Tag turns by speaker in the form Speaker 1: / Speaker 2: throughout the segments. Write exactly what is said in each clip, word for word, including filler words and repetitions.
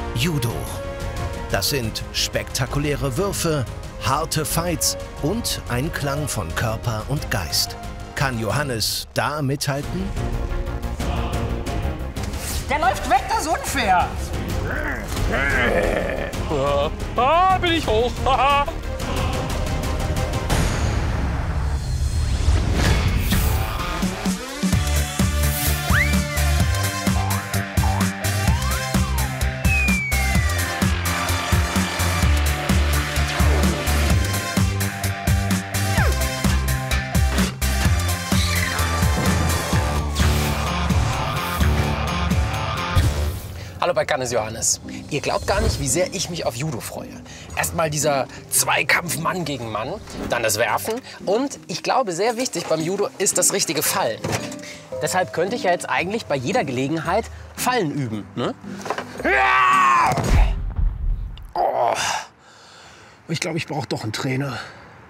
Speaker 1: Judo. Das sind spektakuläre Würfe, harte Fights und Einklang von Körper und Geist. Kann Johannes da mithalten?
Speaker 2: Der läuft weg, das ist unfair.
Speaker 3: Ah, bin ich hoch.
Speaker 4: Hallo bei Kann es Johannes. Ihr glaubt gar nicht, wie sehr ich mich auf Judo freue. Erstmal dieser Zweikampf Mann gegen Mann, dann das Werfen und ich glaube, sehr wichtig beim Judo ist das richtige Fallen. Deshalb könnte ich ja jetzt eigentlich bei jeder Gelegenheit Fallen üben, ne?
Speaker 5: Oh. Ich glaube, ich brauche doch einen Trainer.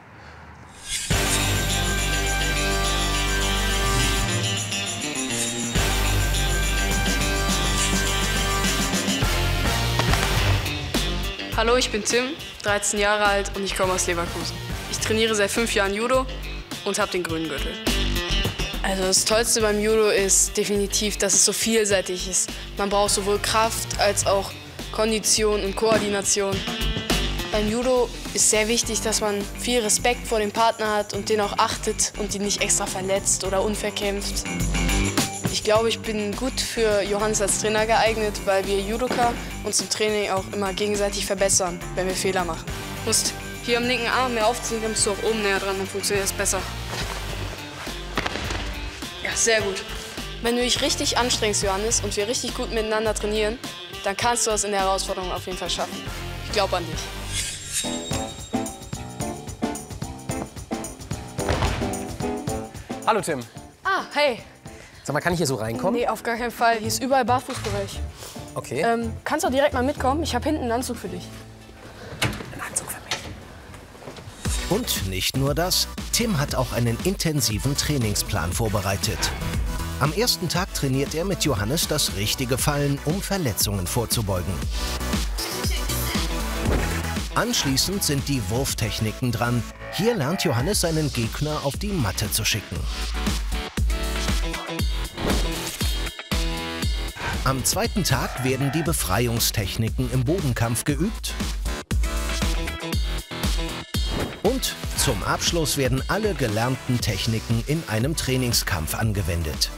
Speaker 6: Hallo, ich bin Tim, dreizehn Jahre alt und ich komme aus Leverkusen. Ich trainiere seit fünf Jahren Judo und habe den grünen Gürtel. Also das Tollste beim Judo ist definitiv, dass es so vielseitig ist. Man braucht sowohl Kraft als auch Kondition und Koordination. Beim Judo ist sehr wichtig, dass man viel Respekt vor dem Partner hat und den auch achtet und ihn nicht extra verletzt oder unfair kämpft. Ich glaube, ich bin gut für Johannes als Trainer geeignet, weil wir Judoka uns im Training auch immer gegenseitig verbessern, wenn wir Fehler machen. Du musst hier am linken Arm mehr aufziehen, dann bist du auch oben näher dran, dann funktioniert es besser. Ja, sehr gut. Wenn du dich richtig anstrengst, Johannes, und wir richtig gut miteinander trainieren, dann kannst du es in der Herausforderung auf jeden Fall schaffen. Ich glaube an dich.
Speaker 4: Hallo Tim.
Speaker 6: Ah, hey.
Speaker 4: Sag mal, kann ich hier so reinkommen?
Speaker 6: Nee, auf gar keinen Fall. Hier ist überall Barfußbereich.
Speaker 4: Okay.
Speaker 6: Ähm, kannst du direkt mal mitkommen? Ich habe hinten einen Anzug für dich.
Speaker 4: Ein Anzug für mich.
Speaker 1: Und nicht nur das, Tim hat auch einen intensiven Trainingsplan vorbereitet. Am ersten Tag trainiert er mit Johannes das richtige Fallen, um Verletzungen vorzubeugen. Anschließend sind die Wurftechniken dran. Hier lernt Johannes seinen Gegner auf die Matte zu schicken. Am zweiten Tag werden die Befreiungstechniken im Bodenkampf geübt. Und zum Abschluss werden alle gelernten Techniken in einem Trainingskampf angewendet.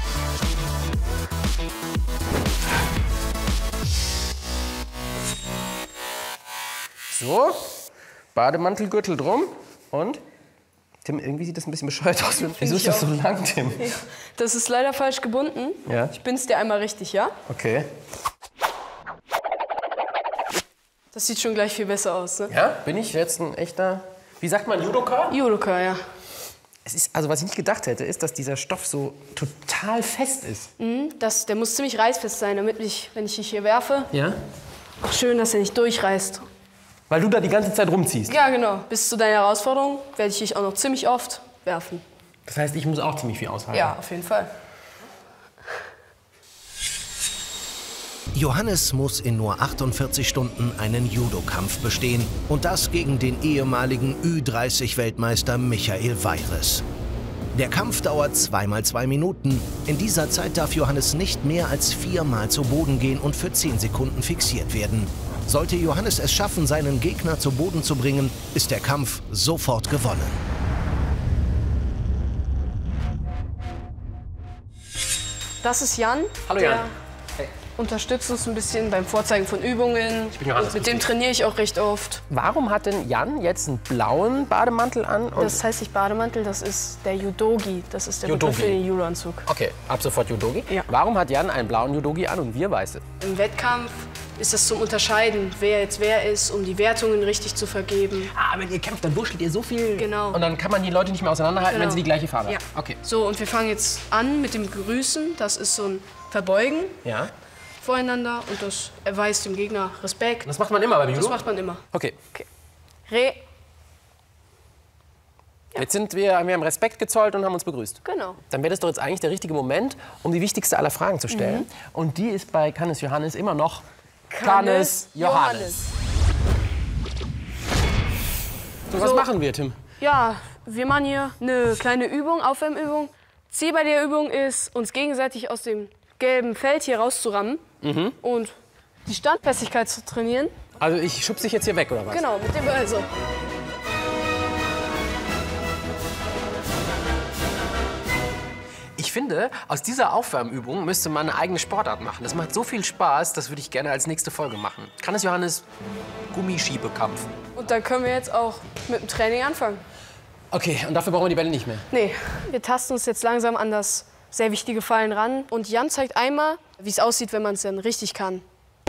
Speaker 4: So, Bademantelgürtel drum und Tim, irgendwie sieht das ein bisschen bescheuert aus. Wieso ist das so lang, Tim?
Speaker 6: Ja. Das ist leider falsch gebunden.
Speaker 4: Ja.
Speaker 6: Ich bin's dir einmal richtig, ja?
Speaker 4: Okay.
Speaker 6: Das sieht schon gleich viel besser aus, ne?
Speaker 4: Ja, bin ich jetzt ein echter, wie sagt man, Judoka?
Speaker 6: Judoka, ja.
Speaker 4: Es ist, also was ich nicht gedacht hätte, ist, dass dieser Stoff so total fest ist.
Speaker 6: Mhm, das, der muss ziemlich reißfest sein, damit ich, wenn ich dich hier werfe,
Speaker 4: Ja?
Speaker 6: auch schön, dass er nicht durchreißt.
Speaker 4: Weil du da die ganze Zeit rumziehst.
Speaker 6: Ja, genau. Bis zu deiner Herausforderung werde ich dich auch noch ziemlich oft werfen.
Speaker 4: Das heißt, ich muss auch ziemlich viel aushalten.
Speaker 6: Ja, auf jeden Fall.
Speaker 1: Johannes muss in nur achtundvierzig Stunden einen Judokampf bestehen. Und das gegen den ehemaligen Ü dreißig Weltmeister Michael Weires. Der Kampf dauert zweimal zwei Minuten. In dieser Zeit darf Johannes nicht mehr als viermal zu Boden gehen und für zehn Sekunden fixiert werden. Sollte Johannes es schaffen, seinen Gegner zu Boden zu bringen, ist der Kampf sofort gewonnen.
Speaker 6: Das ist Jan.
Speaker 4: Hallo
Speaker 6: der
Speaker 4: Jan. Hey.
Speaker 6: Unterstützt uns ein bisschen beim Vorzeigen von Übungen.
Speaker 4: Ich bin Johannes.
Speaker 6: Und mit dem trainiere ich auch recht oft.
Speaker 4: Warum hat denn Jan jetzt einen blauen Bademantel an? Und
Speaker 6: Das heißt nicht Bademantel, das ist der Judogi. Das ist der
Speaker 4: Judogi.
Speaker 6: Begriff für den Judoanzug.
Speaker 4: okay, ab sofort Judogi.
Speaker 6: Ja.
Speaker 4: Warum hat Jan einen blauen Judogi an und wir weiße?
Speaker 6: Im Wettkampf ist das zum Unterscheiden, wer jetzt wer ist, um die Wertungen richtig zu vergeben.
Speaker 4: Ah, wenn ihr kämpft, dann wurschtelt ihr so viel.
Speaker 6: Genau.
Speaker 4: Und dann kann man die Leute nicht mehr auseinanderhalten,
Speaker 6: Genau.
Speaker 4: wenn sie die gleiche Farbe
Speaker 6: Ja.
Speaker 4: haben. Okay.
Speaker 6: So, und wir fangen jetzt an mit dem Grüßen. Das ist so ein Verbeugen
Speaker 4: Ja.
Speaker 6: voreinander und das erweist dem Gegner Respekt.
Speaker 4: Das macht man immer beim Judo?
Speaker 6: Das macht man immer.
Speaker 4: Okay.
Speaker 6: Okay. Re.
Speaker 4: Jetzt sind wir, wir haben Respekt gezollt und haben uns begrüßt.
Speaker 6: Genau.
Speaker 4: Dann wäre das doch jetzt eigentlich der richtige Moment, um die wichtigste aller Fragen zu stellen.
Speaker 6: Mhm.
Speaker 4: Und die ist bei Kann es Johannes immer noch kann es Johannes. So, was
Speaker 6: So.
Speaker 4: machen wir, Tim?
Speaker 6: Ja, wir machen hier eine kleine Übung, Aufwärmübung. Ziel bei der Übung ist, uns gegenseitig aus dem gelben Feld hier rauszurammen
Speaker 4: Mhm.
Speaker 6: und die Standfestigkeit zu trainieren.
Speaker 4: Also ich schubse dich jetzt hier weg, oder was?
Speaker 6: Genau, mit dem Ball so.
Speaker 4: Ich finde, aus dieser Aufwärmübung müsste man eine eigene Sportart machen. Das macht so viel Spaß, das würde ich gerne als nächste Folge machen. Kann es Johannes Gummischiebekampf?
Speaker 6: Und dann können wir jetzt auch mit dem Training anfangen.
Speaker 4: Okay, und dafür brauchen wir die Bälle nicht mehr.
Speaker 6: Nee, wir tasten uns jetzt langsam an das sehr wichtige Fallen ran. Und Jan zeigt einmal, wie es aussieht, wenn man es dann richtig kann.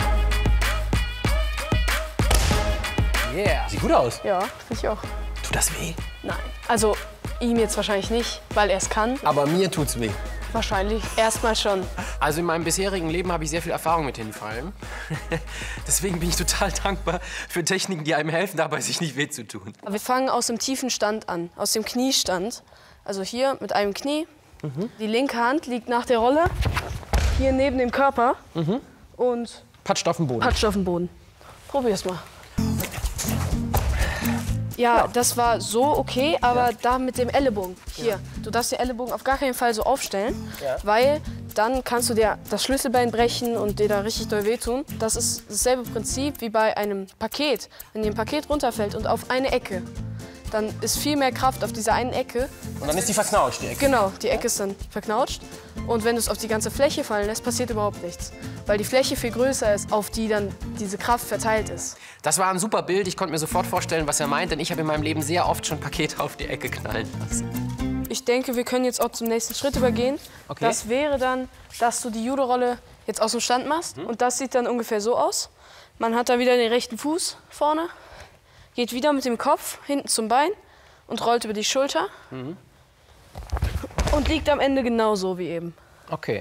Speaker 4: Yeah. Sieht gut aus.
Speaker 6: Ja, finde ich auch.
Speaker 4: Tut das weh?
Speaker 6: Nein, also ihm jetzt wahrscheinlich nicht, weil er es kann.
Speaker 4: Aber mir tut's weh.
Speaker 6: Wahrscheinlich erstmal schon.
Speaker 4: Also in meinem bisherigen Leben habe ich sehr viel Erfahrung mit Hinfallen. Deswegen bin ich total dankbar für Techniken, die einem helfen, dabei sich nicht weh zu tun.
Speaker 6: Wir fangen aus dem tiefen Stand an, aus dem Kniestand. Also hier mit einem Knie.
Speaker 4: Mhm.
Speaker 6: Die linke Hand liegt nach der Rolle hier neben dem Körper
Speaker 4: Mhm.
Speaker 6: und
Speaker 4: Patscht auf den Boden.
Speaker 6: patscht auf den Boden. Probier's mal. Ja, das war so okay, aber da mit dem Ellenbogen. Hier, du darfst den Ellenbogen auf gar keinen Fall so aufstellen,
Speaker 4: Ja.
Speaker 6: weil dann kannst du dir das Schlüsselbein brechen und dir da richtig doll wehtun. Das ist dasselbe Prinzip wie bei einem Paket. Wenn dir ein Paket runterfällt und auf eine Ecke, dann ist viel mehr Kraft auf dieser einen Ecke.
Speaker 4: Und dann ist die verknautscht, die Ecke.
Speaker 6: Genau, die Ecke ist dann verknautscht. Und wenn du es auf die ganze Fläche fallen lässt, passiert überhaupt nichts. Weil die Fläche viel größer ist, auf die dann diese Kraft verteilt ist.
Speaker 4: Das war ein super Bild. Ich konnte mir sofort vorstellen, was er meint, denn ich habe in meinem Leben sehr oft schon Pakete auf die Ecke knallen lassen.
Speaker 6: Ich denke, wir können jetzt auch zum nächsten Schritt übergehen.
Speaker 4: Okay.
Speaker 6: Das wäre dann, dass du die Judo-Rolle jetzt aus dem Stand machst. Und das sieht dann ungefähr so aus. Man hat da wieder den rechten Fuß vorne, geht wieder mit dem Kopf hinten zum Bein und rollt über die Schulter.
Speaker 4: Mhm.
Speaker 6: Und liegt am Ende genauso wie eben.
Speaker 4: Okay.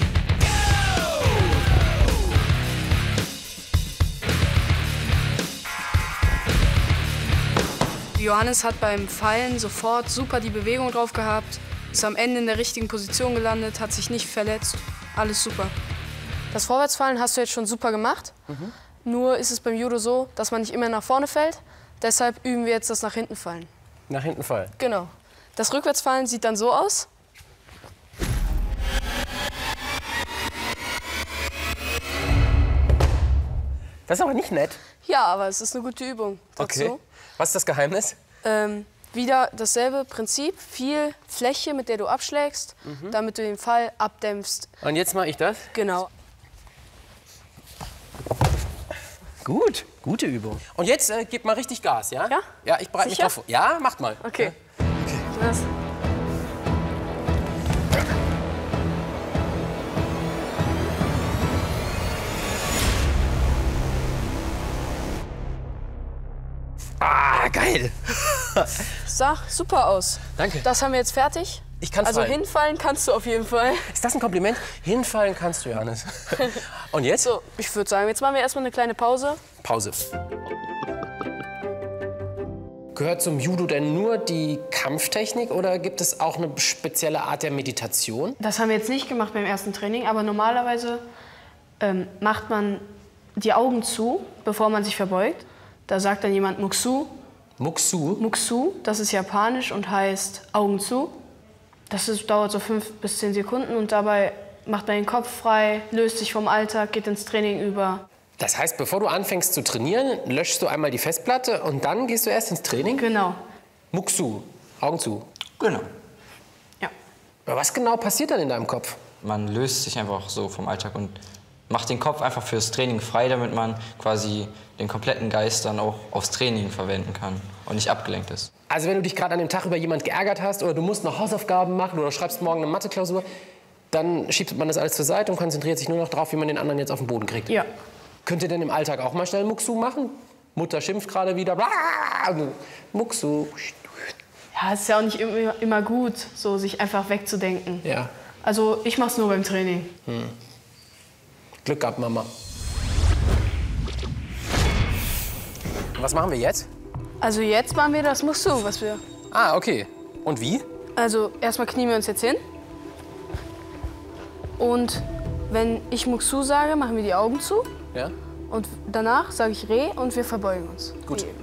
Speaker 6: Johannes hat beim Fallen sofort super die Bewegung drauf gehabt, ist am Ende in der richtigen Position gelandet, hat sich nicht verletzt. Alles super. Das Vorwärtsfallen hast du jetzt schon super gemacht.
Speaker 4: Mhm.
Speaker 6: Nur ist es beim Judo so, dass man nicht immer nach vorne fällt. Deshalb üben wir jetzt das nach hinten fallen.
Speaker 4: Nach hinten fallen.
Speaker 6: Genau. Das Rückwärtsfallen sieht dann so aus.
Speaker 4: Das ist aber nicht nett.
Speaker 6: Ja, aber es ist eine gute Übung dazu.
Speaker 4: Okay. Was ist das Geheimnis?
Speaker 6: Ähm, wieder dasselbe Prinzip. Viel Fläche, mit der du abschlägst,
Speaker 4: Mhm.
Speaker 6: damit du den Fall abdämpfst.
Speaker 4: Und jetzt mache ich das?
Speaker 6: Genau.
Speaker 4: Gut, gute Übung. Und jetzt äh, gib mal richtig Gas, ja?
Speaker 6: Ja?
Speaker 4: Ja, ich bereite mich
Speaker 6: Sicher?
Speaker 4: drauf vor. Ja, macht mal.
Speaker 6: Okay. Das.
Speaker 4: Ah, geil.
Speaker 6: Sah super aus.
Speaker 4: Danke.
Speaker 6: Das haben wir jetzt fertig.
Speaker 4: Ich kann's
Speaker 6: Also
Speaker 4: fallen.
Speaker 6: hinfallen kannst du auf jeden Fall.
Speaker 4: Ist das ein Kompliment? Hinfallen kannst du, Johannes. Und jetzt?
Speaker 6: So, ich würde sagen, jetzt machen wir erstmal eine kleine Pause.
Speaker 4: Pause. Gehört zum Judo denn nur die Kampftechnik oder gibt es auch eine spezielle Art der Meditation?
Speaker 6: Das haben wir jetzt nicht gemacht beim ersten Training, aber normalerweise ähm, macht man die Augen zu, bevor man sich verbeugt. Da sagt dann jemand Muksu.
Speaker 4: Muksu?
Speaker 6: Muksu, das ist japanisch und heißt Augen zu. Das ist, dauert so fünf bis zehn Sekunden und dabei macht man den Kopf frei, löst sich vom Alltag, geht ins Training über.
Speaker 4: Das heißt, bevor du anfängst zu trainieren, löschst du einmal die Festplatte und dann gehst du erst ins Training?
Speaker 6: Genau.
Speaker 4: Muksu, Augen zu.
Speaker 7: Genau.
Speaker 6: Ja.
Speaker 4: Aber was genau passiert dann in deinem Kopf?
Speaker 7: Man löst sich einfach so vom Alltag und macht den Kopf einfach fürs Training frei, damit man quasi den kompletten Geist dann auch aufs Training verwenden kann und nicht abgelenkt ist.
Speaker 4: Also wenn du dich gerade an dem Tag über jemand geärgert hast oder du musst noch Hausaufgaben machen oder schreibst morgen eine Mathe-Klausur, dann schiebt man das alles zur Seite und konzentriert sich nur noch darauf, wie man den anderen jetzt auf den Boden kriegt.
Speaker 6: Ja.
Speaker 4: Könnt ihr denn im Alltag auch mal schnell Muksu machen? Mutter schimpft gerade wieder. Muksu.
Speaker 6: Ja, es ist ja auch nicht immer, immer gut, so sich einfach wegzudenken.
Speaker 4: Ja.
Speaker 6: Also ich mach's nur beim Training.
Speaker 4: Hm. Glück gehabt, Mama. Was machen wir jetzt?
Speaker 6: Also jetzt machen wir das Muksu, was wir...
Speaker 4: Ah, okay. Und wie?
Speaker 6: Also erstmal knien wir uns jetzt hin. Und wenn ich Muksu sage, machen wir die Augen zu.
Speaker 4: Ja.
Speaker 6: Und danach sage ich Re und wir verbeugen uns.
Speaker 4: Gut.
Speaker 6: Wie eben.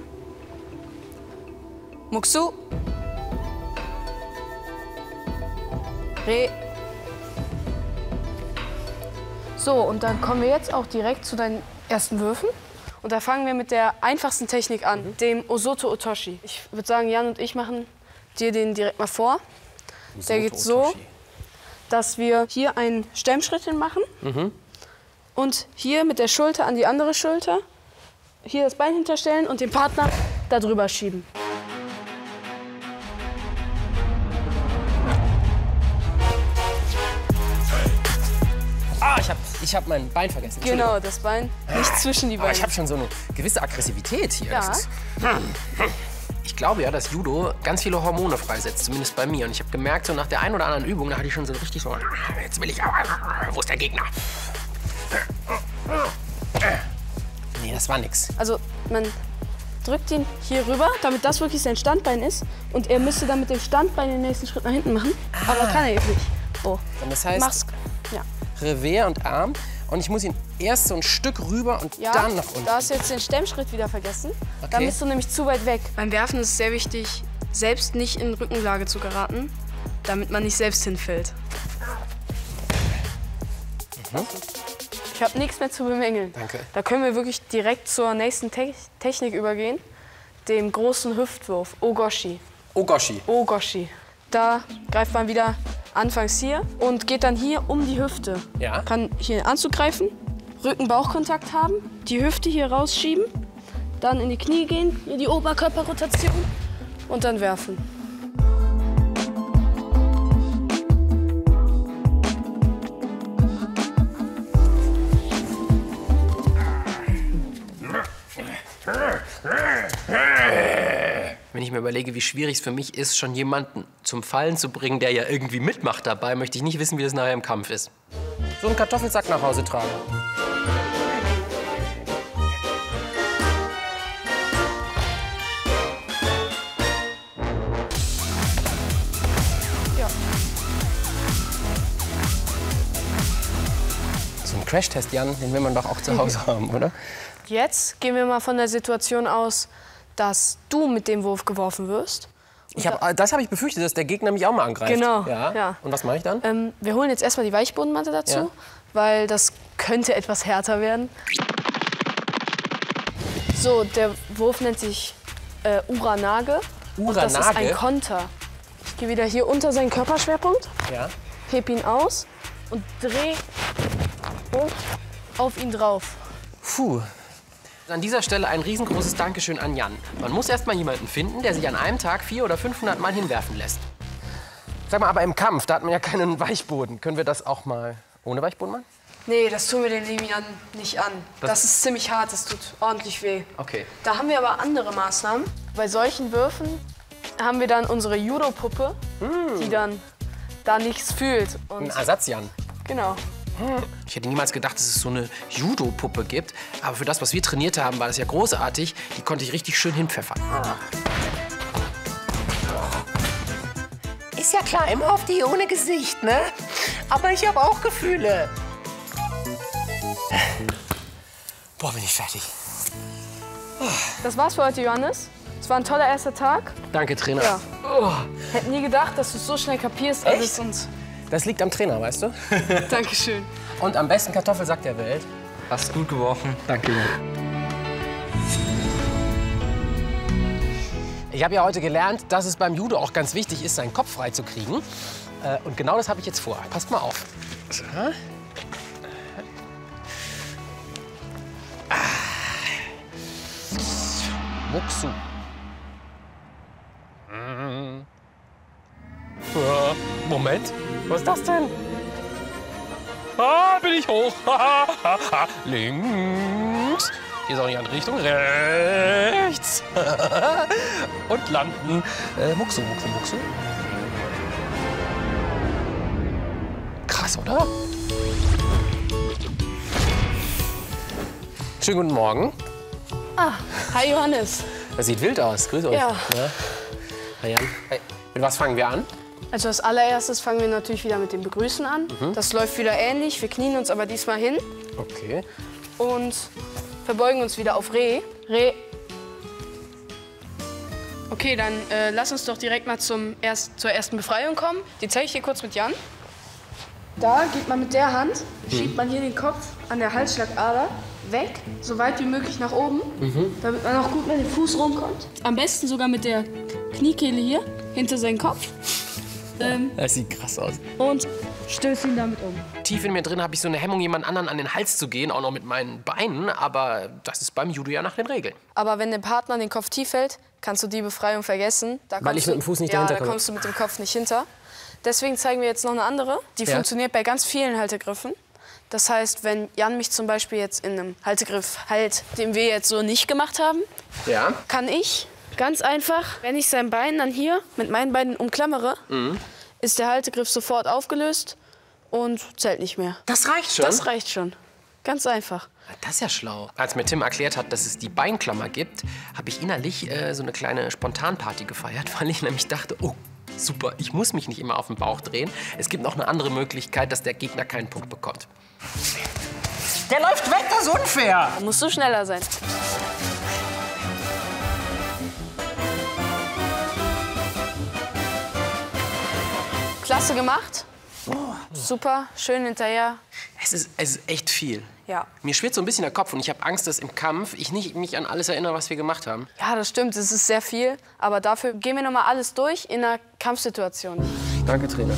Speaker 6: Muksu. Re. So, und dann kommen wir jetzt auch direkt zu deinen ersten Würfen. Und da fangen wir mit der einfachsten Technik an, mhm. dem Osoto Otoshi. Ich würde sagen, Jan und ich machen dir den direkt mal vor. Osoto der geht so, Otoshi. Dass wir hier einen Stemmschritt hin machen. Mhm. Und hier mit der Schulter an die andere Schulter. Hier das Bein hinterstellen und den Partner da drüber schieben.
Speaker 4: Ah, ich habe ich hab mein Bein vergessen.
Speaker 6: Genau, das Bein, nicht zwischen die Beine.
Speaker 4: Aber ich habe schon so eine gewisse Aggressivität hier.
Speaker 6: Ja.
Speaker 4: Ist, ich glaube ja, dass Judo ganz viele Hormone freisetzt, zumindest bei mir. Und ich habe gemerkt, so nach der einen oder anderen Übung, da hatte ich schon so richtig so, jetzt will ich aber, wo ist der Gegner? Nee, das war nix.
Speaker 6: Also man drückt ihn hier rüber, damit das wirklich sein Standbein ist. Und er müsste dann mit dem Standbein den nächsten Schritt nach hinten machen. Ah. Aber kann er jetzt nicht. So.
Speaker 4: Und das heißt,
Speaker 6: Mach's. Ja.
Speaker 4: Revers und Arm. Und ich muss ihn erst so ein Stück rüber und
Speaker 6: ja,
Speaker 4: dann nach unten.
Speaker 6: Da hast du jetzt den Stemmschritt wieder vergessen.
Speaker 4: Okay.
Speaker 6: Dann bist du nämlich zu weit weg. Beim Werfen ist es sehr wichtig, selbst nicht in Rückenlage zu geraten, damit man nicht selbst hinfällt. Mhm. Ich habe nichts mehr zu bemängeln.
Speaker 4: Danke.
Speaker 6: Da können wir wirklich direkt zur nächsten Te Technik übergehen, dem großen Hüftwurf, Ogoshi.
Speaker 4: Ogoshi.
Speaker 6: Ogoshi. Da greift man wieder anfangs hier und geht dann hier um die Hüfte.
Speaker 4: Ja.
Speaker 6: Kann hier anzugreifen, Rücken-Bauch-Kontakt haben, die Hüfte hier rausschieben, dann in die Knie gehen, hier die Oberkörperrotation und dann werfen.
Speaker 4: Wenn ich mir überlege, wie schwierig es für mich ist, schon jemanden zum Fallen zu bringen, der ja irgendwie mitmacht dabei, möchte ich nicht wissen, wie das nachher im Kampf ist. So einen Kartoffelsack nach Hause tragen.
Speaker 6: Ja.
Speaker 4: So ein Crashtest, Jan, den will man doch auch zu Hause haben, oder?
Speaker 6: Jetzt gehen wir mal von der Situation aus, dass du mit dem Wurf geworfen wirst.
Speaker 4: Ich hab, das habe ich befürchtet, dass der Gegner mich auch mal angreift.
Speaker 6: Genau.
Speaker 4: Ja.
Speaker 6: Ja.
Speaker 4: Und was mache ich dann?
Speaker 6: Ähm, wir holen jetzt erstmal die Weichbodenmatte dazu,
Speaker 4: Ja.
Speaker 6: weil das könnte etwas härter werden. So, der Wurf nennt sich äh, Uranage. Und das ist
Speaker 4: Uranage?
Speaker 6: ein Konter. Ich gehe wieder hier unter seinen Körperschwerpunkt,
Speaker 4: Ja.
Speaker 6: heb ihn aus und drehe hoch auf ihn drauf.
Speaker 4: Puh. An dieser Stelle ein riesengroßes Dankeschön an Jan. Man muss erst mal jemanden finden, der sich an einem Tag vierhundert oder fünfhundert Mal hinwerfen lässt. Sag mal, aber im Kampf, da hat man ja keinen Weichboden. Können wir das auch mal ohne Weichboden machen?
Speaker 6: Nee, das tun wir den Limian nicht an. Das,
Speaker 4: Das-
Speaker 6: das ist ziemlich hart, das tut ordentlich weh.
Speaker 4: Okay.
Speaker 6: Da haben wir aber andere Maßnahmen. Bei solchen Würfen haben wir dann unsere Judo-Puppe, die dann da nichts fühlt.
Speaker 4: Ein
Speaker 6: Und
Speaker 4: Ersatz, Jan.
Speaker 6: genau.
Speaker 4: Ich hätte niemals gedacht, dass es so eine Judo-Puppe gibt. Aber für das, was wir trainiert haben, war das ja großartig. Die konnte ich richtig schön hinpfeffern. Ist ja klar, immer auf die ohne Gesicht, ne? Aber ich habe auch Gefühle. Boah, bin ich fertig.
Speaker 6: Das war's für heute, Johannes. Es war ein toller erster Tag.
Speaker 4: Danke, Trainer.
Speaker 6: Ja. Hätte nie gedacht, dass du es so schnell kapierst alles. Und
Speaker 4: Das liegt am Trainer, weißt du?
Speaker 6: Dankeschön.
Speaker 4: Und am besten Kartoffelsack der Welt.
Speaker 7: Hast gut geworfen.
Speaker 4: Danke, Junge. Ich habe ja heute gelernt, dass es beim Judo auch ganz wichtig ist, seinen Kopf frei zu kriegen. Äh, Und genau das habe ich jetzt vor. Passt mal auf. So. Ah. Muksu. Mm. Ja, Moment, was ist das denn?
Speaker 3: Ah, bin ich hoch.
Speaker 4: Links. Hier ist auch nicht andere Richtung. Rechts. Und landen. Äh, Muxu, Muxu, Muxu. Krass, oder? Schönen guten Morgen.
Speaker 6: Ah, hi Johannes.
Speaker 4: Das sieht wild aus. Grüß euch.
Speaker 6: Ja.
Speaker 4: Ja. Hi Jan. Hey. Mit was fangen wir an?
Speaker 6: Also als allererstes fangen wir natürlich wieder mit dem Begrüßen an. Das läuft wieder ähnlich. Wir knien uns aber diesmal hin.
Speaker 4: Okay.
Speaker 6: und verbeugen uns wieder auf Reh. Reh. Okay, dann äh, lass uns doch direkt mal zum erst, zur ersten Befreiung kommen. Die zeige ich dir kurz mit Jan. Da geht man mit der Hand, schiebt man hier den Kopf an der Halsschlagader weg, so weit wie möglich nach oben, mhm. damit man auch gut mit dem Fuß rumkommt. Am besten sogar mit der Kniekehle hier hinter seinen Kopf. Ähm,
Speaker 4: das sieht krass aus.
Speaker 6: Und stößt ihn damit um.
Speaker 4: Tief in mir drin habe ich so eine Hemmung, jemand anderen an den Hals zu gehen, auch noch mit meinen Beinen. Aber das ist beim Judo ja nach den Regeln.
Speaker 6: Aber wenn der Partner den Kopf tief hält, kannst du die Befreiung vergessen. Da
Speaker 4: Weil ich mit dem Fuß nicht dahinter komme.
Speaker 6: Ja, da kommst du mit dem Kopf nicht hinter. Deswegen zeigen wir jetzt noch eine andere. Die ja. funktioniert bei ganz vielen Haltegriffen. Das heißt, wenn Jan mich zum Beispiel jetzt in einem Haltegriff hält, den wir jetzt so nicht gemacht haben,
Speaker 4: ja.
Speaker 6: kann ich ganz einfach, wenn ich sein Bein dann hier mit meinen Beinen umklammere, mhm. ist der Haltegriff sofort aufgelöst und zählt nicht mehr.
Speaker 4: Das reicht schon?
Speaker 6: Das reicht schon. Ganz einfach.
Speaker 4: Das ist ja schlau. Als mir Tim erklärt hat, dass es die Beinklammer gibt, habe ich innerlich äh, so eine kleine Spontanparty gefeiert, weil ich nämlich dachte, oh, super, ich muss mich nicht immer auf den Bauch drehen. Es gibt noch eine andere Möglichkeit, dass der Gegner keinen Punkt bekommt.
Speaker 2: Der läuft weg, das ist unfair.
Speaker 6: Da musst du schneller sein. Klasse gemacht. Oh. Super, schön hinterher.
Speaker 4: Es ist, es ist echt viel.
Speaker 6: Ja.
Speaker 4: Mir schwirrt so ein bisschen der Kopf und ich habe Angst, dass im Kampf ich nicht mich an alles erinnere, was wir gemacht haben.
Speaker 6: Ja, das stimmt, es ist sehr viel. Aber dafür gehen wir noch mal alles durch in einer Kampfsituation.
Speaker 4: Danke, Trainer.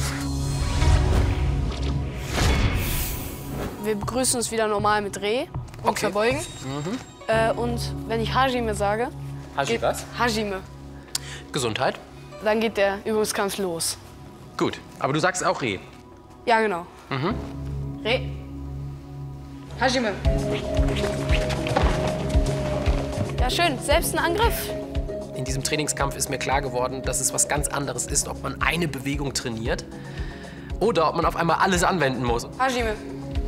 Speaker 6: Wir begrüßen uns wieder normal mit Reh und
Speaker 4: okay.
Speaker 6: verbeugen. Mhm. Äh, und wenn ich Hajime sage...
Speaker 4: Haji was?
Speaker 6: Hajime.
Speaker 4: Gesundheit.
Speaker 6: Dann geht der Übungskampf los.
Speaker 4: Gut, aber du sagst auch Reh.
Speaker 6: Ja, genau.
Speaker 4: Mhm.
Speaker 6: Reh. Hajime. Ja, schön. Selbst ein Angriff.
Speaker 4: In diesem Trainingskampf ist mir klar geworden, dass es was ganz anderes ist, ob man eine Bewegung trainiert oder ob man auf einmal alles anwenden muss.
Speaker 6: Hajime.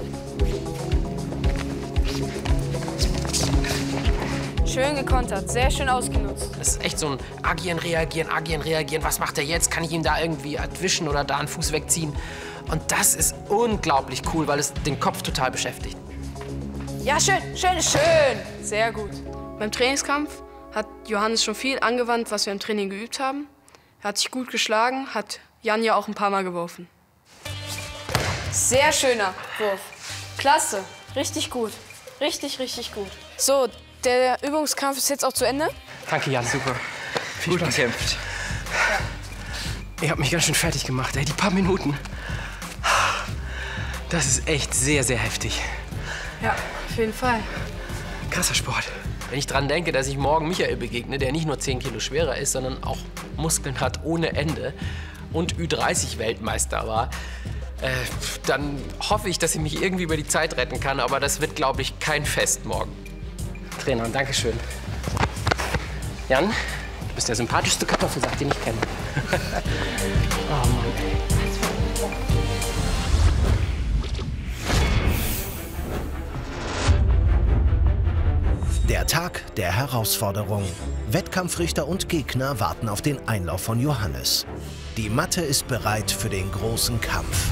Speaker 6: Schön gekontert, sehr schön ausgenutzt.
Speaker 4: Das ist echt so ein Agieren, Reagieren, Agieren, Reagieren. Was macht er jetzt? Kann ich ihm da irgendwie erwischen oder da einen Fuß wegziehen? Und das ist unglaublich cool, weil es den Kopf total beschäftigt.
Speaker 6: Ja, schön, schön, schön. Sehr gut. Beim Trainingskampf hat Johannes schon viel angewandt, was wir im Training geübt haben. Er hat sich gut geschlagen, hat Jan ja auch ein paar Mal geworfen. Sehr schöner Wurf. Klasse, richtig gut. Richtig, richtig gut. So, der Übungskampf ist jetzt auch zu Ende.
Speaker 4: Danke, Jan, super. Viel Spaß. Gut gekämpft. Ja. Ihr habt mich ganz schön fertig gemacht, ey. Die paar Minuten. Das ist echt sehr, sehr heftig.
Speaker 6: Ja, auf jeden Fall.
Speaker 4: Krasser Sport. Wenn ich dran denke, dass ich morgen Michael begegne, der nicht nur zehn Kilo schwerer ist, sondern auch Muskeln hat ohne Ende und Ü dreißig Weltmeister war, äh, dann hoffe ich, dass ich mich irgendwie über die Zeit retten kann. Aber das wird, glaube ich, kein Fest morgen. Trainer, danke schön. Jan, du bist der sympathischste Kartoffelsack, den ich kenne. Oh Mann.
Speaker 1: Der Tag der Herausforderung. Wettkampfrichter und Gegner warten auf den Einlauf von Johannes. Die Matte ist bereit für den großen Kampf.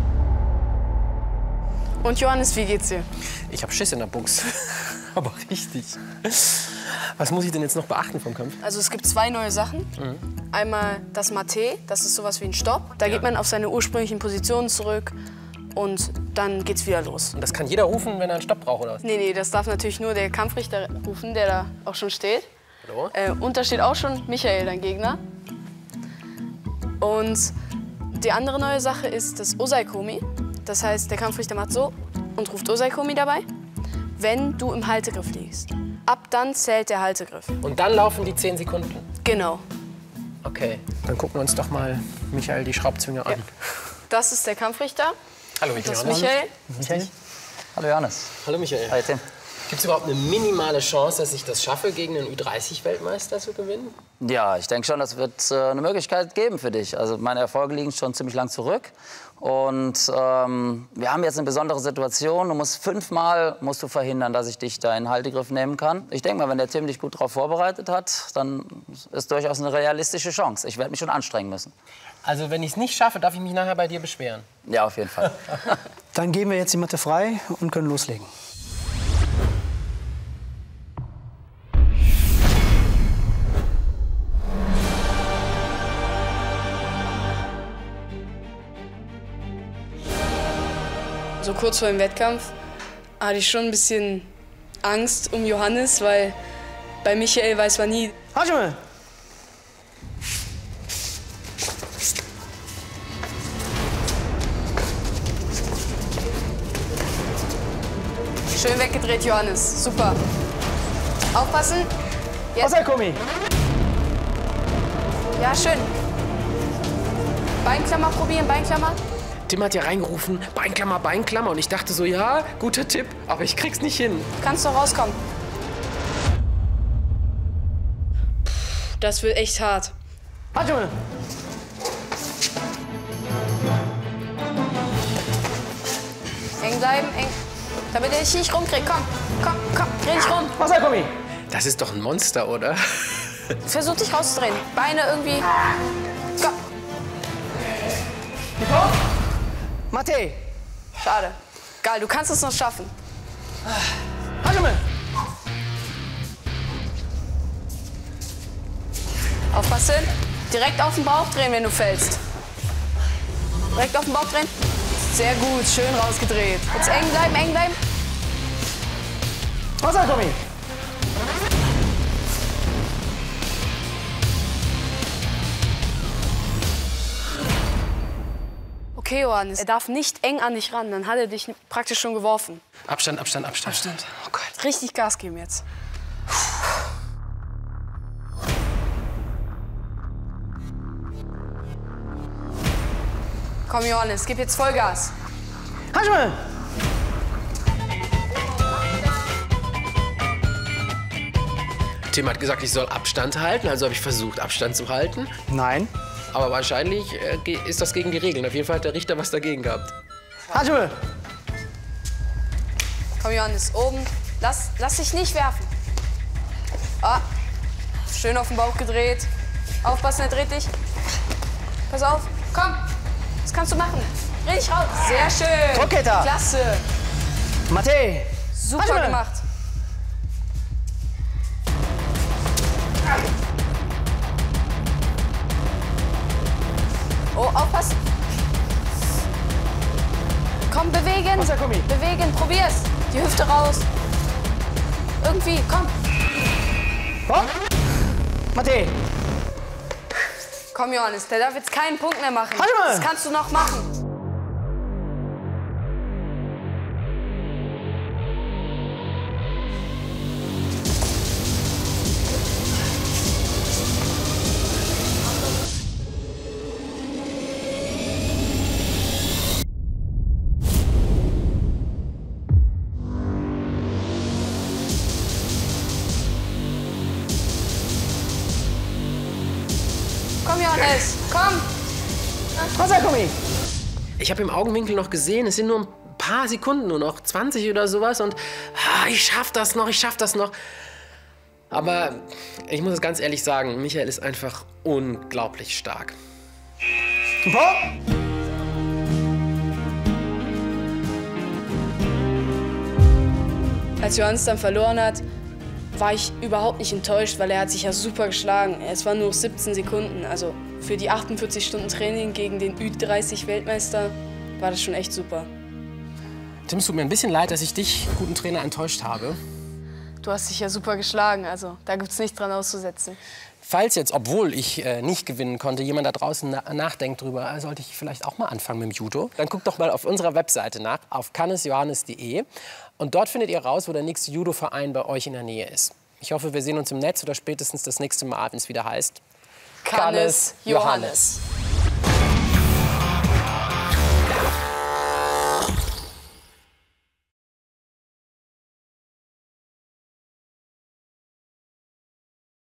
Speaker 6: Und Johannes, wie geht's dir?
Speaker 4: Ich hab Schiss in der Buchs. Aber richtig. Was muss ich denn jetzt noch beachten vom Kampf?
Speaker 6: Also es gibt zwei neue Sachen. Mhm. Einmal das Mate, das ist sowas wie ein Stopp. Da ja. geht man auf seine ursprünglichen Positionen zurück und dann geht's wieder los.
Speaker 4: Und das kann jeder rufen, wenn er einen Stopp braucht, oder was?
Speaker 6: Nee, nee, das darf natürlich nur der Kampfrichter rufen, der da auch schon steht.
Speaker 4: Hallo?
Speaker 6: Äh, und da steht auch schon Michael, dein Gegner. Und die andere neue Sache ist das Osaikomi. Das heißt, der Kampfrichter macht so und ruft Osaikomi dabei, wenn du im Haltegriff liegst. Ab dann zählt der Haltegriff.
Speaker 4: Und dann laufen die zehn Sekunden?
Speaker 6: Genau.
Speaker 4: Okay, dann gucken wir uns doch mal, Michael, die Schraubzwinge an.
Speaker 6: Ja. Das ist der Kampfrichter.
Speaker 4: Hallo, Michael.
Speaker 6: Das ist Michael.
Speaker 4: Michael.
Speaker 8: Hallo, Johannes.
Speaker 4: Hallo, Michael.
Speaker 8: Hi, Tim.
Speaker 4: Gibt es überhaupt eine minimale Chance, dass ich das schaffe, gegen einen Ü dreißig Weltmeister zu gewinnen?
Speaker 8: Ja, ich denke schon, das wird äh, eine Möglichkeit geben für dich. Also meine Erfolge liegen schon ziemlich lang zurück. Und ähm, wir haben jetzt eine besondere Situation. Du musst fünfmal musst du verhindern, dass ich dich da in den Haltegriff nehmen kann. Ich denke mal, wenn der Tim dich gut darauf vorbereitet hat, dann ist durchaus eine realistische Chance. Ich werde mich schon anstrengen müssen.
Speaker 4: Also wenn ich es nicht schaffe, darf ich mich nachher bei dir beschweren?
Speaker 8: Ja, auf jeden Fall.
Speaker 5: Dann geben wir jetzt die Matte frei und können loslegen.
Speaker 6: so kurz vor dem Wettkampf hatte ich schon ein bisschen Angst um Johannes, weil bei Michael weiß man nie.
Speaker 2: Hajime!
Speaker 6: Schön weggedreht, Johannes. Super. Aufpassen. Jetzt.
Speaker 2: Wasakomi!
Speaker 6: Ja, schön. Beinklammer probieren, Beinklammer.
Speaker 4: Tim hat ja reingerufen, Beinklammer, Beinklammer. Und ich dachte so, ja, guter Tipp, aber ich krieg's nicht hin.
Speaker 6: Kannst doch rauskommen. Das wird echt hart.
Speaker 2: Hajime!
Speaker 6: Eng bleiben, eng. Damit er dich nicht rumkriegt. Komm, komm, komm, dreh dich rum.
Speaker 2: Wasakomi!
Speaker 4: Das ist doch ein Monster, oder?
Speaker 6: Versuch dich rauszudrehen. Beine irgendwie. Komm.
Speaker 2: Mate!
Speaker 6: Schade. Geil, du kannst es noch schaffen.
Speaker 2: Hajime!
Speaker 6: Aufpassen. Direkt auf den Bauch drehen, wenn du fällst. Direkt auf den Bauch drehen. Sehr gut, schön rausgedreht. Jetzt eng bleiben, eng bleiben.
Speaker 2: Wasakomi!
Speaker 6: Okay, Johannes, er darf nicht eng an dich ran, dann hat er dich praktisch schon geworfen.
Speaker 4: Abstand, Abstand, Abstand. Abstand.
Speaker 6: Oh Gott. Richtig Gas geben jetzt. Komm, Johannes, gib jetzt Vollgas.
Speaker 2: Hajime!
Speaker 4: Tim hat gesagt, ich soll Abstand halten, also habe ich versucht, Abstand zu halten.
Speaker 2: Nein.
Speaker 4: Aber wahrscheinlich äh, ist das gegen die Regeln. Auf jeden Fall hat der Richter was dagegen gehabt.
Speaker 2: Hajime!
Speaker 6: Komm, Johannes, oben. Lass, lass dich nicht werfen. Ah, schön auf den Bauch gedreht. Aufpassen, er dreht dich. Pass auf, komm. Das kannst du machen. Dreh dich raus. Sehr schön.
Speaker 2: Roketa.
Speaker 6: Klasse.
Speaker 2: Mate!
Speaker 6: Super
Speaker 2: Hajime.
Speaker 6: gemacht. Oh, aufpassen. Komm, bewegen.
Speaker 2: Wasakomi.
Speaker 6: Bewegen, probier's. Die Hüfte raus. Irgendwie, komm.
Speaker 2: Komm! Mate!
Speaker 6: Komm, Johannes, der darf jetzt keinen Punkt mehr machen.
Speaker 2: Hajime.
Speaker 6: Das kannst du noch machen. Komm, Johannes, komm.
Speaker 2: Wasakomi!
Speaker 4: Ich habe im Augenwinkel noch gesehen, es sind nur ein paar Sekunden, nur noch zwanzig oder sowas. Und ah, ich schaff das noch, ich schaff das noch. Aber ich muss es ganz ehrlich sagen, Michael ist einfach unglaublich stark.
Speaker 6: Als Johannes dann verloren hat, war ich überhaupt nicht enttäuscht, weil er hat sich ja super geschlagen. Es waren nur siebzehn Sekunden. Also für die achtundvierzig Stunden Training gegen den Ü dreißig Weltmeister war das schon echt super.
Speaker 4: Tim, es tut mir ein bisschen leid, dass ich dich, guten Trainer, enttäuscht habe.
Speaker 6: Du hast dich ja super geschlagen, also da gibt's nichts dran auszusetzen.
Speaker 4: Falls jetzt, obwohl ich äh, nicht gewinnen konnte, jemand da draußen na nachdenkt drüber, äh, sollte ich vielleicht auch mal anfangen mit dem Judo, dann guckt doch mal auf unserer Webseite nach, auf cannesjohannes punkt de. Und dort findet ihr raus, wo der nächste Judo-Verein bei euch in der Nähe ist. Ich hoffe, wir sehen uns im Netz oder spätestens das nächste Mal, wenn es wieder heißt
Speaker 6: Cannes Johannes.